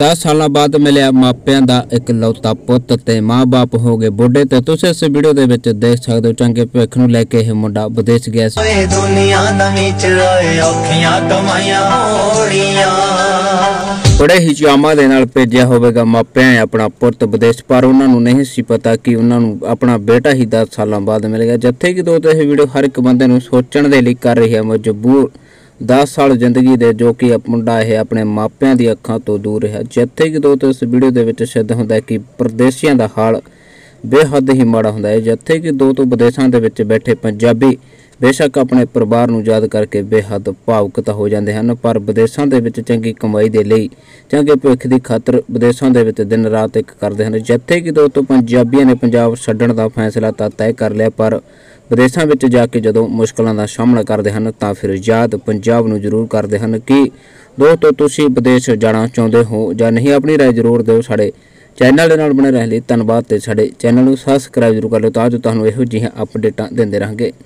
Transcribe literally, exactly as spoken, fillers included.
दस साल बाद मिलिया मापियां दा इकलौता पुत ते माँ बाप हो गए बुढ़े। ते तुसीं इस वीडियो दे विच देख सकदे हो चंगे भविख नूं लैके यह मुंडा विदेश गया सी। बड़े ही चावां दे नाल भेजिया होवेगा मापियां अपना पुत विदेश, पर उन्हां नूं नहीं सी पता कि उन्हां नूं अपना बेटा ही दस सालों बाद मिलेगा। जिथे कि दोस्तों यह वीडियो हर एक बंदे नूं सोचण दे लई कर रही है मजबूर। दस साल जिंदगी दे जो कि मुंडा है अपने मापियां दी अखां तो दूर है। जिथे कि दोस्तों इस वीडियो दे विच सिद्ध हुंदा है कि परदेसियां दा हाल बेहद ही माड़ा हुंदा है। जिथे कि दोस्तों विदेशां दे विच बैठे पंजाबी बेशक अपने परिवार नूं याद करके बेहद भावुक हो जाते हैं, पर विदेशों के विच चंगी कमाई के लिए चंगे भविख की खातर विदेशों के विच दिन रात एक करते हैं। जिथे कि दोस्तों पंजाबियों ने पंजाब छड्डण का फैसला तो तय कर लिया, पर विदेशों में जाके जो मुश्किलों का सामना करते हैं तो फिर याद पंजाब नूं जरूर करते हैं। कि दोस्तों तुसीं विदेश जाना चाहते हो या नहीं, अपनी राय जरूर दो। साडे चैनल दे नाल बने रहने लई धन्नवाद। ते साडे चैनल नूं सबसक्राइब जरूर कर लो तां जो तुहानूं इहो जिहियां अपडेटां दिंदे रहांगे।